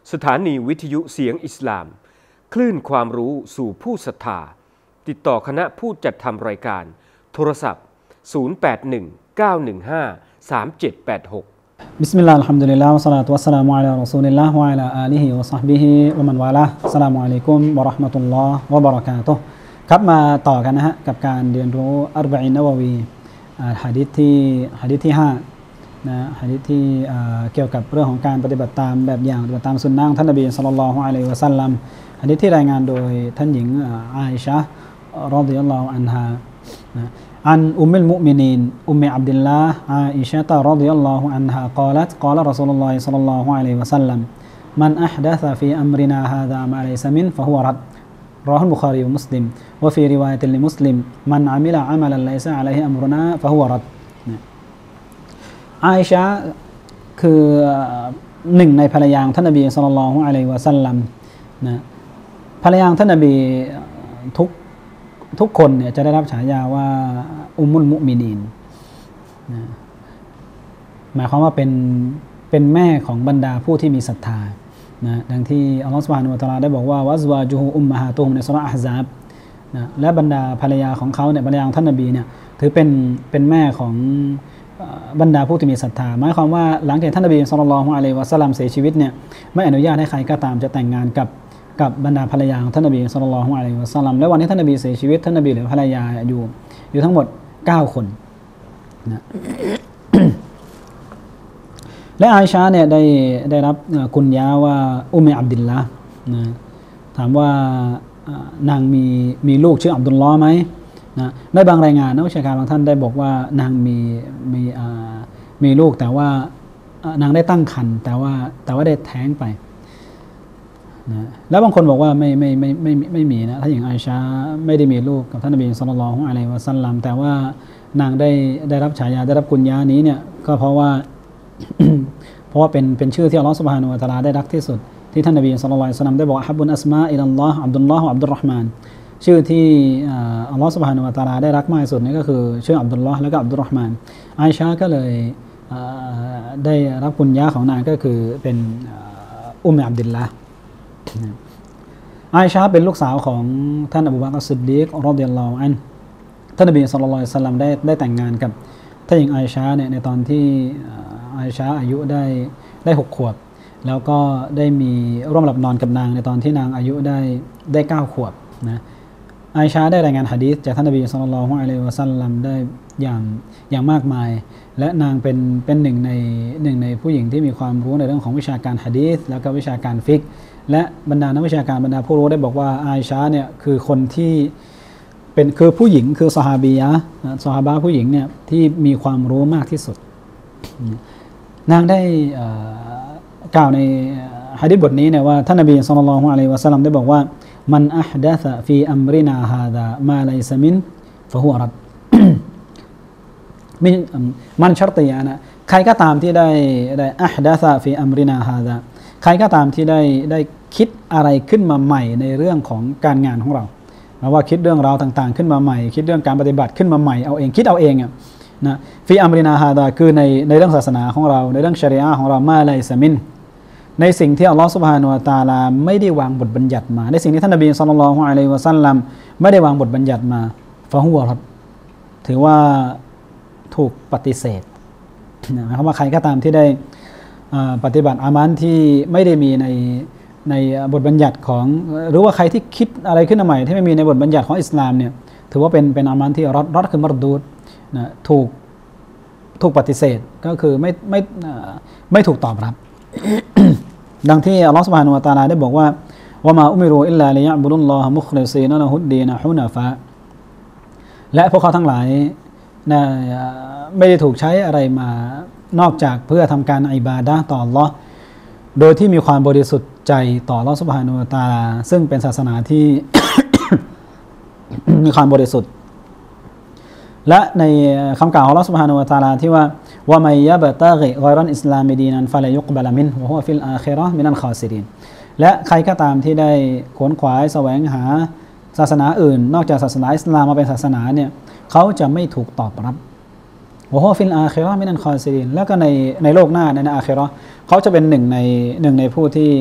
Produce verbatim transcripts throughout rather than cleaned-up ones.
สถานีวิทยุเสียงอิสลามคลื่นความรู้สู่ผู้ศรัทธาติดต่อคณะผู้จัดทำรายการโทรศัพท์ศูนย์ แปด หนึ่ง เก้า หนึ่ง ห้า สาม เจ็ด แปด หกบิสมิลลาฮิรเราะห์มานุรเราะฮีมวะศศอลาตุวัสสลามุอะลารอซูลิลลาฮ์วะอะลาอาลิฮิวะศอฮบิฮิวะมันวาลาอัสสลามุอะลัยกุมวะเราะห์มะตุลลอฮ์วะบะเราะกาตุฮ์ครับมาต่อกันนะฮะกับการเรียนรู้อัรบะอีนนะวะวีหะดีษที่หะดีษที่ห้านะหะดีษที่เกี่ยวกับเรื่องของการปฏิบัติตามแบบอย่างปฏิบัติตามสุนนะห์ท่านนบีศ็อลลัลลอฮุอะลัยฮิวะซัลลัมหะดีษที่รายงานโดยท่านหญิงอาอิชะฮ์รอฎิยัลลอฮุอันฮานะعن أم المؤمنين أم عبد الله عائشة رضي الله عنها قالت قال رسول الله صلى الله عليه وسلم من أحدث في أمرنا هذا ما ليس منه فهو رد رواه البخاري ومسلم وفي رواية لمسلم من عمل عملا ليس عليه أمرنا فهو رد อาอิชะห์คือหนึ่งในภรรยาท่านนบีศ็อลลัลลอฮุอะลัยฮิวะซัลลัมนะภรรยาท่านนบีทุกทุกคนเนี่ยจะได้รับฉายาว่าอุมมุลมุมินีนนะหมายความว่าเป็นเป็นแม่ของบรรดาผู้ที่มีศรัทธานะดังที่อัลลอฮฺซุบฮานะฮูวะตะอาลาได้บอกว่าวัซวาจุฮุอุมมะฮาตุฮุมในซูเราะห์อะห์ซาบนะและบรรดาภรรยาของเขาเนี่ยภรรยาของท่านนบีเนี่ยถือเป็นเป็นแม่ของบรรดาผู้ที่มีศรัทธาหมายความว่าหลังจากท่านนบีศ็อลลัลลอฮุอะลัยฮิวะซัลลัมเสียชีวิตเนี่ยไม่อนุญาตให้ใครก็ตามจะแต่งงานกับกับบรรดาภรรยาของท่านนบีศ็อลลัลลอฮุอะลัยฮิวะซัลลัมและวันที่ท่านนบีเสียชีวิตท่านนบีเหลือภรรยาอยู่อยู่ทั้งหมดเก้าคนนะ และอาอิชะห์เนี่ยได้ได้รับกุญยาว่าอุมอับดุลละนะถามว่านางมีมีลูกชื่ออับดุลลอฮ์ไหมนะในบางรายงานนักวิชาการบางท่านได้บอกว่านางมีมีมีลูกแต่ว่านางได้ตั้งครรภ์แต่ว่าแต่ว่าได้แท้งไปนะแล้วบางคนบอกว่าไม่ไม่ไม่ไม่ไม่มีนะถ้าอย่างอาอิชะห์ไม่ได้มีลูกกับท่านนบีศ็อลลัลลอฮุอะลัยฮิวะซัลลัมแต่ว่านางได้ได้รับฉายาได้รับกุญยานี้เนี่ยก็เพราะว่า เพราะว่าเป็นเป็นชื่อที่อัลลอฮฺซุบฮานะฮูวะตะอาลาได้รักที่สุดที่ท่านนบีศ็อลลัลลอฮุอะลัยฮิวะซัลลัมได้บอกฮับบุนอัสมาอิลัลลอฮ์อับดุลลอฮ์อับดุลเราะห์มานชื่อที่อัลลอฮฺซุบฮานะฮูวะตะอาลาได้รักมากที่สุดนี่ก็คือชื่ออับดุลลอฮ์แล้วก็อับดุลเราะห์มานอาอิชะห์ก็เลยได้รับกุญยาของนางก็คือเป็นอุมอับดุลละอาอิชะห์เป็นลูกสาวของท่านอบูบักร อัสซิดดีกรอฎิยัลลอฮุอันฮุท่านนบีศ็อลลัลลอฮุอะลัยฮิวะซัลลัมได้ได้แต่งงานกับท่านหญิงอาอิชะห์เนี่ยในตอนที่อาอิชะห์อายุได้ได้หกขวบแล้วก็ได้มีร่วมหลับนอนกับนางในตอนที่นางอายุได้ได้เก้าขวบนะอาอิชะห์ได้รายงานหะดีษจากท่านนบีศ็อลลัลลอฮุอะลัยฮิวะซัลลัมได้อย่างอย่างมากมายและนางเป็นเป็นหนึ่งในหนึ่งในผู้หญิงที่มีความรู้ในเรื่องของวิชาการหะดีษแล้วก็วิชาการฟิกห์และบรรดานักวิชาการบรรดาผู้รู้ได้บอกว่าอาอิชะห์เนี่ยคือคนที่เป็นคือผู้หญิงคือซอฮาบียะห์ซอฮาบะห์ผู้หญิงเนี่ยที่มีความรู้มากที่สุดนางได้กล่าวในหะดีษบทนี้เนี่ยว่าท่านนบีศ็อลลัลลอฮุอะลัยฮิวะซัลลัมได้บอกว่ามันอัฮดะซะฟีอัมรินาฮาซามาลัยซะมินฟะฮุวะรัดมินมันชัรติยะนะใครก็ตามที่ได้ได้อัฮดะซะฟีอัมรินาฮาซาใครก็ตามที่ได้ได้คิดอะไรขึ้นมาใหม่ในเรื่องของการงานของเราว่าคิดเรื่องราวต่างๆขึ้นมาใหม่คิดเรื่องการปฏิบัติขึ้นมาใหม่เอาเองคิดเอาเองอ่ะนะฟีอัมรินาฮาดาคือในในเรื่องศาสนาของเราในเรื่องชะรีอะห์ของเรามาไลซะมินในสิ่งที่อัลลอฮฺซุบฮานะฮูวะตะอาลาไม่ได้วางบทบัญญัติมาในสิ่งที่ท่านนบีศ็อลลัลลอฮุอะลัยฮิวะซัลลัมไม่ได้วางบทบัญญัติมาฟะฮุวะรัดถือว่าถูกปฏิเสธนะหมายความว่าใครก็ตามที่ได้ปฏิบัติอามันที่ไม่ได้มีในในบทบัญญัติของหรือว่าใครที่คิดอะไรขึ้นมาใหม่ที่ไม่มีในบทบัญญัติของอิสลามเนี่ยถือว่าเป็นเป็นอามันที่รัดรัดคือมัรดูดนะถูกถูกปฏิเสธก็คือไม่ไม่ไม่ถูกตอบรับ ดังที่อัลลอฮฺซุบฮานะฮูวะตะอาลาได้บอกว่าวะมาอุมิรูอิลลาลิยะบุดุลลอฮะมุคลิซีนะละฮุดดีนะฮุนาฟะและพวกเขาทั้งหลายนะไม่ได้ถูกใช้อะไรมานอกจากเพื่อทำการอิบาดะห์ต่ออัลลอฮ์โดยที่มีความบริสุทธิ์ใจต่ออัลเลาะห์ซุบฮานะฮูวะตะอาลาซึ่งเป็นศาสนาที่ มีความบริสุทธิ์และในคำกล่าวของอัลเลาะห์ซุบฮานะฮูวะตะอาลาที่ว่าวะมัยยะบะตะกิฆอยรัลอิสลามดีนันฟะลายุกบะละมินฮุวะฮุวะฟิลอาคิเราะห์มินัลคอซิรินและใครก็ตามที่ได้ขวนขวายแสวงหาศาสนาอื่นนอกจากศาสนาอิสลามมาเป็นศาสนาเนี่ยเขาจะไม่ถูกตอบรับวะฮุวะฟิลอาคิเราะห์มินัลคอซิรินแล้วก็ในในโลกหน้าในอาคิเราะห์เขาจะเป็นหนึ่งในหนึ่งในผู้ที่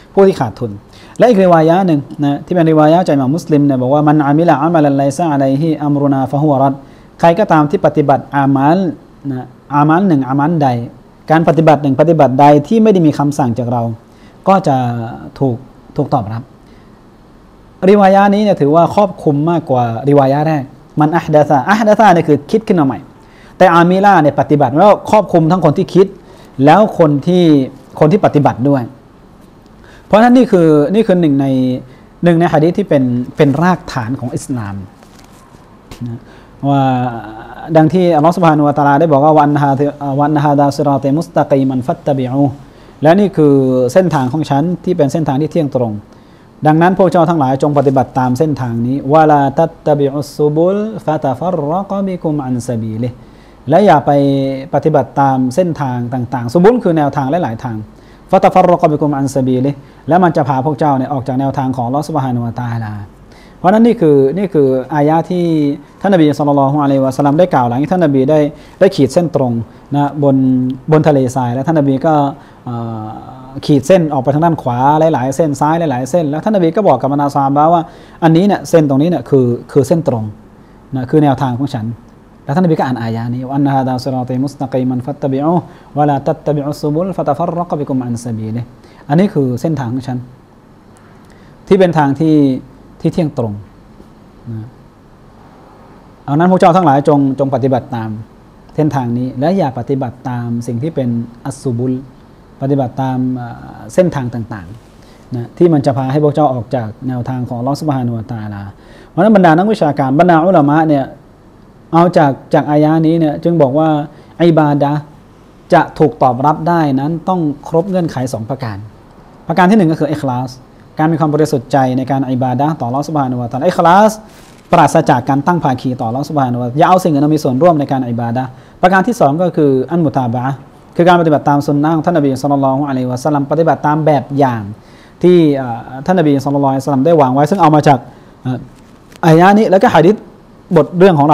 ผู้ที่ขาดทุนและอีกริวายะห์หนึ่งนะที่เป็นริวายะห์จากอิหม่ามมุสลิมเนี่ยบอกว่ามันอามิละอามัลันไลซะอะลัยฮิอัมรุนาฟะฮุวะรัดใครก็ตามที่ปฏิบัติอามัลนะอามัลหนึ่งอามัลใดการปฏิบัติหนึ่งปฏิบัติใดที่ไม่ได้มีคำสั่งจากเราก็จะถูกถูกตอบรับริวายะห์นี้เนี่ยถือว่าครอบคลุมมากกว่าริวายะห์แรกมันอัฮดะซะอัฮดะซะเนี่ยคือคิดขึ้นมาใหม่แต่อามิละเนี่ยปฏิบัติแล้วครอบคลุมทั้งคนที่คิดแล้วคนที่คนที่ปฏิบัติด้วยเพราะฉะนั้นนี่คือนี่คือหนึ่งในหนึ่งในหะดีษที่เป็นเป็นรากฐานของอิสลามนะว่าดังที่อัลลอฮฺซุบฮานะฮูวะตะอาลาได้บอกว่าวันฮาวันฮาดาซิรอติมุสตะกีมันฟัตตะบิอูและนี่คือเส้นทางของฉันที่เป็นเส้นทางที่เที่ยงตรงดังนั้นพวกเจ้าทั้งหลายจงปฏิบัติตามเส้นทางนี้วะลาตัตตะบิอุสซุบุลฟะตะฟัรรกบิกุมอันซะบีลิฮ์และอย่าไปปฏิบัติตามเส้นทางต่างๆซุบุลคือแนวทางหลายๆทางฟะตะฟัรรกบิกุมอันซะบีลิฮ์และมันจะพาพวกเจ้าเนี่ยออกจากแนวทางของอัลเลาะห์ซุบฮานะฮูวะตะอาลาเพราะนั้นนี่คือนี่คืออายะห์ที่ท่านนบีศ็อลลัลลอฮุอะลัยฮิวะซัลลัมได้กล่าวหลังที่ท่านนบีได้ได้ขีดเส้นตรงนะบนบนทะเลทรายแล้วท่านนบีก็ขีดเส้นออกไปทางด้านขวาหลายๆเส้นซ้ายหลายๆเส้นแล้วท่านนบีก็บอกกับบรรดาซอฮาบะห์ว่าอันนี้เนี่ยเส้นตรงนี้เนี่ยคือคือเส้นตรงนะคือแนวทางของฉันแล้วท่านนบีก็อ่านอายะห์นี้อันนะฮาดาซิรอติมุสตะกีมันฟัตตะบิอูวะลาตัตตะบิอุสซุบุลฟะตะฟัรรกบิกุมอันซะบีลิฮ์อันนี้คือเส้นทางของฉันที่เป็นทางที่ที่เที่ยงตรงนะเอานั้นพวกเจ้าทั้งหลายจงจงปฏิบัติตามเส้นทางนี้และอย่าปฏิบัติตามสิ่งที่เป็นอัสซุบุลปฏิบัติตามเส้นทางต่างๆนะที่มันจะพาให้พวกเจ้าออกจากแนวทางของอัลเลาะห์ซุบฮานะฮูวะตะอาลาเพราะฉะนั้นบรรดานักวิชาการบรรดาอุลามะเนี่ยเอาจากจากอายะห์นี้เนี่ยจึงบอกว่าอิบาดะห์จะถูกตอบรับได้นั้นต้องครบเงื่อนไขสองประการประการที่หนึ่งก็คืออิคลาสการมีความบริสุทธิ์ใจในการอิบาดะห์ต่ออัลเลาะห์ซุบฮานะฮูวะตะอาลาอิคลาสปราศจากการตั้งภาคีต่ออัลเลาะห์ซุบฮานะฮูวะตะอาลาอย่าเอาสิ่งอื่นมามีส่วนร่วมในการอิบาดะห์ประการที่สองก็คืออันมุตาบะห์คือการปฏิบัติตามสุนนะของท่านนบีศ็อลลัลลอฮุอะลัยฮิวะซัลลัมปฏิบัติตามแบบอย่างที่ท่านนบีศ็อลลัลลอฮุอะลัยฮิวะซัลลัมได้วางไว้ซึ่งเอามาจากอายะห์นี้แล้วก็หะดีษบทเรื่องของเรา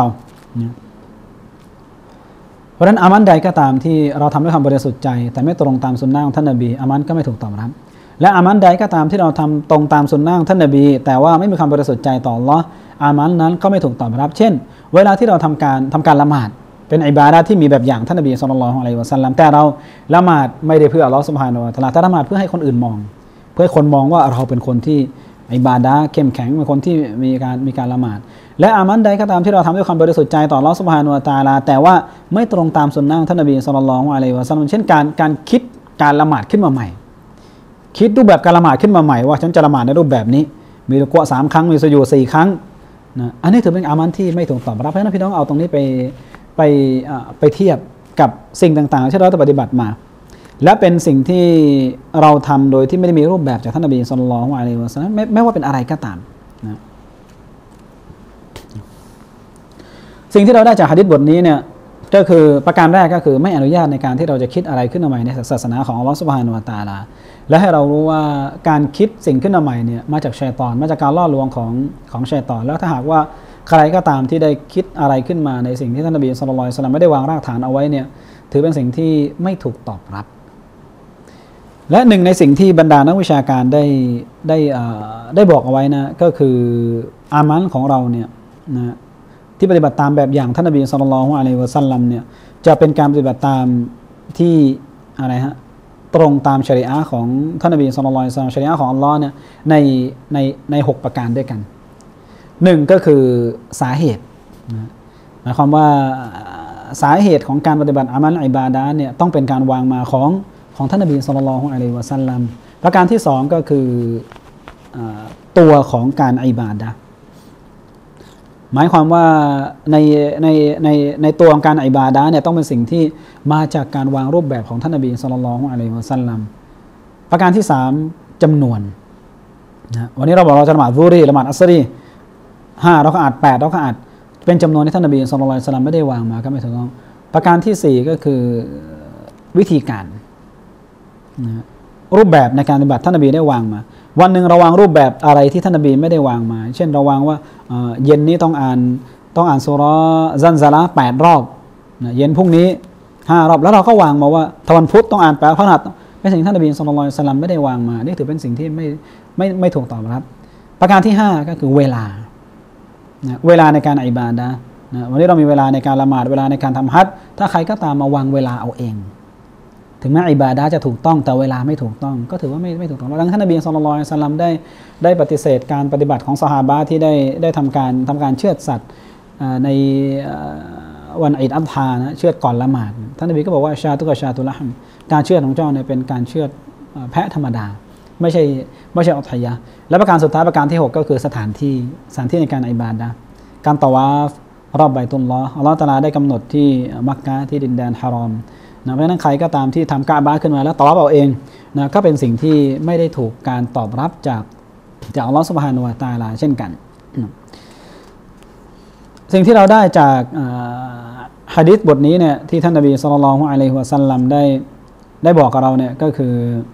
เพราะฉะนั้นอามันใดก็ตามที่เราทำด้วยความบริสุทธิ์ใจแต่ไม่ตรงตามสุนนะของท่านนบีอามันก็ไม่ถูกตอบรับและอามันใดก็ตามที่เราทำตรงตามสุนนะของท่านนบีแต่ว่าไม่มีความบริสุทธิ์ใจต่ออัลเลาะห์อามันนั้นก็ไม่ถูกตอบรับเช่นเวลาที่เราทำการทำการละหมาดเป็นอิบาดะห์ที่มีแบบอย่างท่านนบีศ็อลลัลลอฮุอะลัยฮิวะซัลลัมแต่เราละหมาดไม่ได้เพื่ออัลเลาะห์ซุบฮานะฮูวะตะอาลาแต่ละหมาดเพื่อให้คนอื่นมองเพื่อให้คนมองว่าเราเป็นคนที่อิบาดะห์เข้มแข็งเป็นคนที่มีการมีการละหมาดและอามันใดก็ตามที่เราทำด้วยความบริสุทธิ์ใจต่ออัลเลาะห์ซุบฮานะฮูวะตะอาลาแต่ว่าไม่ตรงตามสุนนะของท่านนบีศ็อลลัลลอฮุอะลัยฮิวะซัลลัมเช่นการการคิดการละหมาดขึ้นมาใหม่คิดรูปแบบการละหมาดขึ้นมาใหม่ว่าฉันจะละหมาดในรูปแบบนี้มีรุกูอ์สามครั้งมีสุญูดสี่ครั้งนะอันนี้ถือเป็นอามันที่ไม่ถูกตอบรับเพราะฉะนั้นพี่น้องเอาตรงนี้ไปไปไปเทียบกับสิ่งต่างๆที่เราต้องปฏิบัติมาและเป็นสิ่งที่เราทำโดยที่ไม่ได้มีรูปแบบจากท่านนบีศ็อลลัลลอฮุอะลัยฮิวะซัลลัมไม่ไม่ว่าเป็นอะไรก็ตามนะสิ่งที่เราได้จากหะดีษบทนี้เนี่ยก็คือประการแรกก็คือไม่อนุญาตในการที่เราจะคิดอะไรขึ้นมาใหม่ในศาสนาของอัลเลาะห์ซุบฮานะฮูวะตะอาลาและให้เรารู้ว่าการคิดสิ่งขึ้นมาใหม่เนี่ยมาจากชัยฏอนมาจากการล่อลวงของของชัยฏอนแล้วถ้าหากว่าใครก็ตามที่ได้คิดอะไรขึ้นมาในสิ่งที่ท่านนบีศ็อลลัลลอฮุอะลัยฮิวะซัลลัมไม่ได้วางรากฐานเอาไว้เนี่ยถือเป็นสิ่งที่ไม่ถูกตอบรับและหนึ่งในสิ่งที่บรรดานักวิชาการได้ได้ได้บอกเอาไว้นะก็คืออามันของเราเนี่ยนะที่ปฏิบัติตามแบบอย่างท่านนบีศ็อลลัลลอฮุอะลัยฮิวะซัลลัมเนี่ยจะเป็นการปฏิบัติตามที่อะไรฮะตรงตามชะรีอะห์ของท่านนบีศ็อลลัลลอฮุอะลัยฮิวะซัลลัมชะรีอะห์ของอัลเลาะห์เนี่ยในในในหกประการด้วยกันหนึ่งก็คือสาเหตุนะหมายความว่าสาเหตุของการปฏิบัติอามัลอิบาดะห์เนี่ยต้องเป็นการวางมาของของท่านนบีศ็อลลัลลอฮุอะลัยฮิวะซัลลัมประการที่สองก็คือตัวของการอิบาดะห์หมายความว่าในในในในตัวของการอิบาดะห์เนี่ยต้องเป็นสิ่งที่มาจากการวางรูปแบบของท่านนบีศ็อลลัลลอฮุอะลัยฮิวะซัลลัมประการที่สามจำนวนนะวันนี้เราบอกเราจะละหมาดซุฮรีละหมาดอัสรีห้าเราก็อาจแปดเราก็อาจเป็นจำนวนที่ท่านนบีศ็อลลัลลอฮุอะลัยฮิวะซัลลัมไม่ได้วางมาก็ไม่ถูกต้องประการที่สี่ก็คือวิธีการนะรูปแบบในการปฏิบัติท่านนบีได้วางมาวันหนึ่งเราวางรูปแบบอะไรที่ท่านนบีไม่ได้วางมาเช่นเราวางว่าเย็นนี้ต้องอ่านต้องอ่านซูเราะห์ซันซะละห์แปดรอบเย็นพรุ่งนี้ห้ารอบแล้วเราก็วางมาว่าวันพุธต้องอ่านแปดพฤหัสเป็นสิ่งที่ท่านนบีศ็อลลัลลอฮุอะลัยฮิวะซัลลัมไม่ได้วางมานี่ถือเป็นสิ่งที่ไม่ไม่ไม่ถูกตอบรับประการที่ห้าก็คือเวลานะเวลาในการอิบาดะห์นะวันนี้เรามีเวลาในการละหมาดเวลาในการทำฮัจญ์ถ้าใครก็ตามมาวางเวลาเอาเองถึงแม้อิบาดะห์จะถูกต้องแต่เวลาไม่ถูกต้องก็ถือว่าไม่ไม่ถูกต้องดังท่านนบีศ็อลลัลลอฮุอะลัยฮิวะซัลลัมได้ได้ปฏิเสธการปฏิบัติของซอฮาบะห์ที่ได้ได้ทำการทำการเชือดสัตว์ในวันอีดอัฎฮานะเชือดก่อนละหมาดท่านนบีก็บอกว่าชาตุกะชาตุละห์มการเชือดของเจ้าเนี่ยเป็นการเชือดแพะธรรมดาไม่ใช่ไม่ใช่อัฎฮิยะห์และประการสุดท้ายประการที่หกก็คือสถานที่สถานที่ในการอิบาดะห์การตะวาฟรอบไบตุลลอฮ์อัลเลาะห์ตะอาลาได้กำหนดที่มักกะฮ์ที่ดินแดนฮารอมนะเพราะฉะนั้นใครก็ตามที่ทำกะอ์บะห์ขึ้นมาแล้วตะวาฟเอาเองนะก็เป็นสิ่งที่ไม่ได้ถูกการตอบรับจากจากอัลเลาะห์ซุบฮานะฮูวะตะอาลาเช่นกันสิ่งที่เราได้จากหะดีษบทนี้เนี่ยที่ท่านนบีศ็อลลัลลอฮุอะลัยฮิวะซัลลัมได้ได้บอกกับเราเนี่ยก็คือ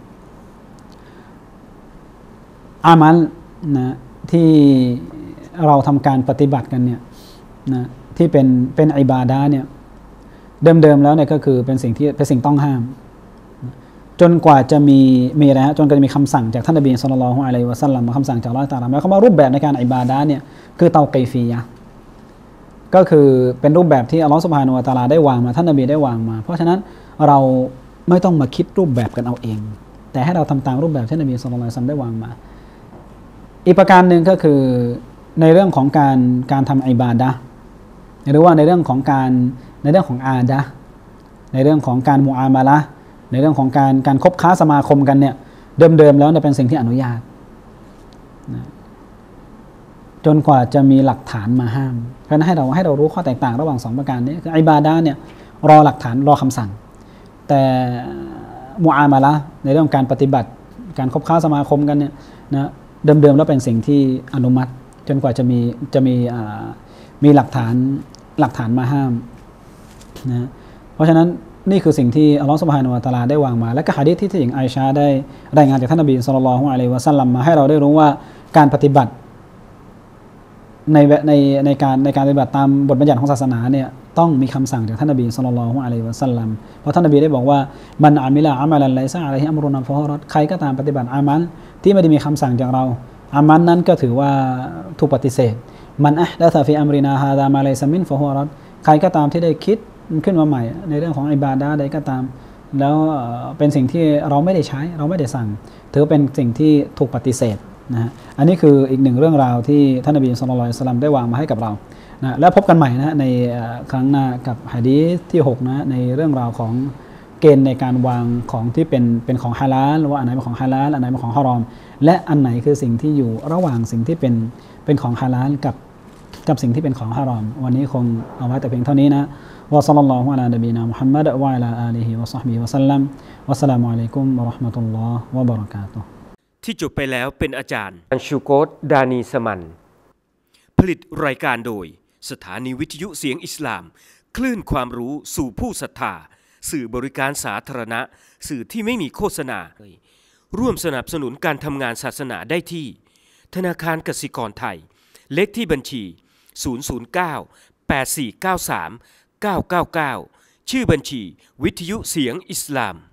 อามัลนะที่เราทำการปฏิบัติกันเนี่ยนะที่เป็นเป็นอิบาดะห์เนี่ยเดิมๆแล้วเนี่ยก็คือเป็นสิ่งที่เป็นสิ่งต้องห้ามจนกว่าจะมีมีอะไรฮะจนกว่าจะมีคำสั่งจากท่านนบีศ็อลลัลลอฮุอะลัยฮิวะซัลลัมคำสั่งจากอัลเลาะห์ตะอาลาหมายความว่ารูปแบบในการอิบาดะห์เนี่ยคือเตากีฟียะห์ก็คือเป็นรูปแบบที่อัลเลาะห์ซุบฮานะฮูวะตะอาลาได้วางมาท่านนบีได้วางมาเพราะฉะนั้นเราไม่ต้องมาคิดรูปแบบกันเอาเองแต่ให้เราทำตามรูปแบบที่นบีศ็อลลัลลอฮุอะลัยฮิวะซัลลัมได้วางมาอีกประการหนึ่งก็คือในเรื่องของการการทำอิบาดะห์หรือว่าในเรื่องของการในเรื่องของอาดะห์ในเรื่องของการมุอามาละห์ในเรื่องของการการคบค้าสมาคมกันเนี่ยเดิมๆแล้วเนี่ยเป็นสิ่งที่อนุญาตนะจนกว่าจะมีหลักฐานมาห้ามเพราะฉะนั้นให้เราให้เรารู้ข้อแตกต่างระหว่างสองประการนี้คืออิบาดะห์เนี่ยรอหลักฐานรอคำสั่งแต่มุอามาละห์ในเรื่องการปฏิบัติการคบค้าสมาคมกันเนี่ยนะเดิมๆแล้วเป็นสิ่งที่อนุมัติจนกว่าจะมีจะมีมีหลักฐานหลักฐานมาห้ามนะเพราะฉะนั้นนี่คือสิ่งที่อัลเลาะห์ซุบฮานะฮูวะตะอาลาได้วางมาและก็หะดีษที่ท่านหญิงไอชาได้รายงานจากท่านนบีศ็อลลัลลอฮุอะลัยฮิวะซัลลัมมาให้เราได้รู้ว่าการปฏิบัติในในในการในการปฏิบัติตามบทบัญญัติของศาสนาเนี่ยต้องมีคำสั่งจากท่านนบีศ็อลลัลลอฮุอะลัยฮิวะซัลลัมเพราะท่านนบีได้บอกว่ามันอามิละอะมัลันไลซะอะลัยฮิอัมรุนาฟะฮุรัดใครก็ตามปฏิบัติอามัลที่ไม่ได้มีคำสั่งจากเราอามัลนั้นก็ถือว่าถูกปฏิเสธมันอะห์ดะซะฟีอัมรินาฮาซามาไลซะมินฟะฮุรัดใครก็ตามที่ได้คิดขึ้นมาใหม่ในเรื่องของอิบาดะห์ใดก็ตามแล้วเป็นสิ่งที่เราไม่ได้ใช้เราไม่ได้สั่งถือเป็นสิ่งที่ถูกปฏิเสธนะฮะอันนี้คืออีกหนึ่งเรื่องราวที่ท่านนบีศ็อลลัลลอฮุอะลัยฮิวะซัลลัมได้วางมาให้กับเรานะแล้วพบกันใหม่นะในครั้งหน้ากับหะดีษที่หกนะในเรื่องราวของเกณฑ์ในการวางของที่เป็นเป็นของฮาลาลว่าอันไหนเป็นของฮาลาลอันไหนเป็นของฮารอมและอันไหนคือสิ่งที่อยู่ระหว่างสิ่งที่เป็นเป็นของฮาลาลกับกับสิ่งที่เป็นของฮารอมวันนี้คงเอาไว้แต่เพียงเท่านี้นะวะศ็อลลัลลอฮุอะลานบีนามุฮัมมัดวะอะลาอาลีฮิวะศ็อฮบิฮิวะซัลลัมวัสสลามุอะลัยกุมวะเราะห์มะตุลลอฮ์วะบะเราะกาตุฮ์ที่จบไปแล้วเป็นอาจารย์อันชูโกตดานีสมันผลิตรายการโดยสถานีวิทยุเสียงอิสลามคลื่นความรู้สู่ผู้ศรัทธาสื่อบริการสาธารณะสื่อที่ไม่มีโฆษณาร่วมสนับสนุนการทำงานศาสนาได้ที่ธนาคารกสิกรไทยเลขที่บัญชีศูนย์ ศูนย์ เก้า แปด สี่ เก้า สาม เก้า เก้า เก้าชื่อบัญชีวิทยุเสียงอิสลาม